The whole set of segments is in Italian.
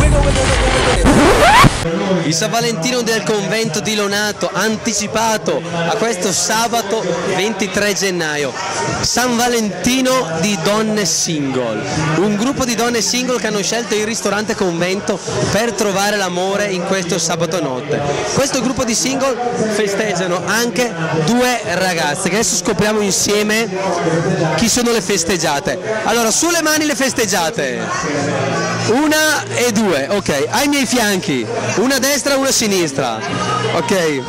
Il San Valentino del convento di Lonato, anticipato a questo sabato 23 gennaio. San Valentino di donne single, un gruppo di donne single che hanno scelto il ristorante convento per trovare l'amore in questo sabato notte. Questo gruppo di single festeggiano anche due ragazze, che adesso scopriamo insieme chi sono le festeggiate. Allora, sulle mani le festeggiate, una e due, ok, ai miei fianchi, una a destra e una a sinistra, ok.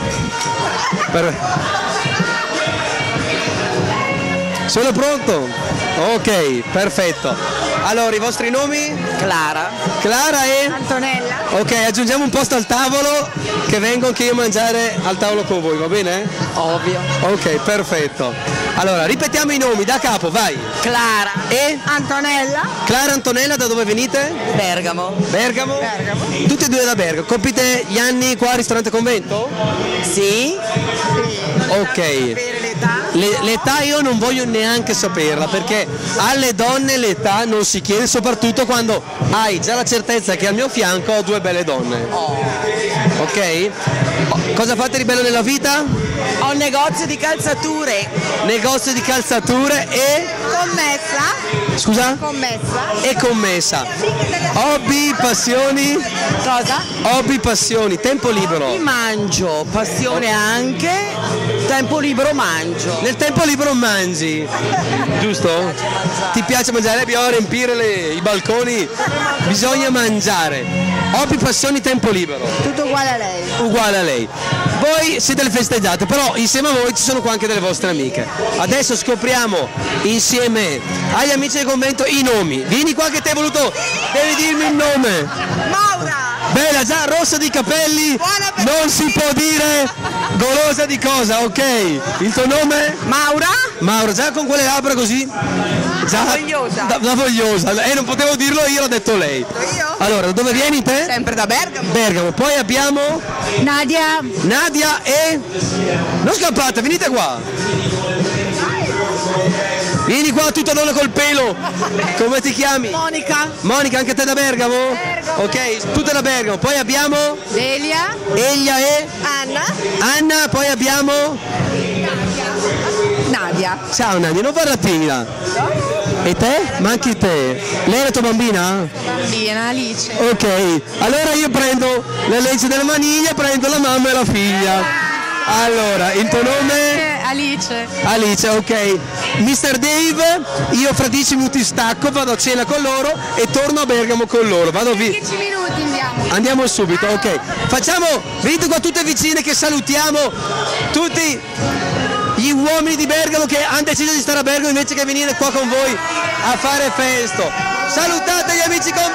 Sono pronto? Ok, perfetto. Allora, i vostri nomi? Clara. Clara e? Antonella. Ok, aggiungiamo un posto al tavolo, che vengo anche io a mangiare al tavolo con voi, va bene? Ovvio. Ok, perfetto. Allora, ripetiamo i nomi, da capo, vai. Clara. E? Antonella. Clara, Antonella, da dove venite? Bergamo. Bergamo? Bergamo. Tutte e due da Bergamo. Compite gli anni qua al ristorante convento? Sì. Ok. L'età io non voglio neanche saperla, perché alle donne l'età non si chiede, soprattutto quando hai già la certezza che al mio fianco ho due belle donne. Ok? Cosa fate di bello nella vita? Ho un negozio di calzature. Negozio di calzature e? Commessa. Scusa? Commessa. E commessa. Hobby, passioni? Cosa? Hobby, passioni, tempo libero. Mangio, passione anche, tempo libero mangio. Nel tempo libero mangi, giusto? Ti piace mangiare? Bisogna riempire i balconi, bisogna mangiare. Hobby, passioni, tempo libero. Tutto uguale a lei. Uguale a lei. Voi siete le festeggiate, però insieme a voi ci sono qua anche delle vostre amiche. Adesso scopriamo insieme agli amici del convento i nomi. Vieni qua che ti hai voluto, devi dirmi il nome. Maura. Bella, già rossa di capelli, non si può dire, golosa di cosa, ok? Il tuo nome? Maura. Mauro, già con quelle labbra così? Già, vogliosa. Da vogliosa, non potevo dirlo io, l'ho detto lei. Io? Allora, da dove vieni te? Sempre da Bergamo. Bergamo, poi abbiamo Nadia. Nadia e... Non scappate, venite qua. Vieni qua, tutta donna col pelo. Come ti chiami? Monica. Monica, anche te da Bergamo? Bergamo. Ok, tutta da Bergamo. Poi abbiamo Delia. Elia e Anna. Anna, poi abbiamo Nadia. Ciao Nadia, non farla timida. E te? Manchi te. Lei è la tua bambina? Bambina, Alice. Ok, allora io prendo le leggi della maniglia, prendo la mamma e la figlia. Allora, il tuo nome? Alice. Alice, ok. Mister Dave, io fra 10 minuti stacco, vado a cena con loro e torno a Bergamo con loro. Vado via. 10 minuti andiamo. Andiamo subito, ok. Facciamo, venite qua tutte vicine che salutiamo tutti gli uomini di Bergamo che hanno deciso di stare a Bergamo invece che venire qua con voi a fare festo. Salutate gli amici con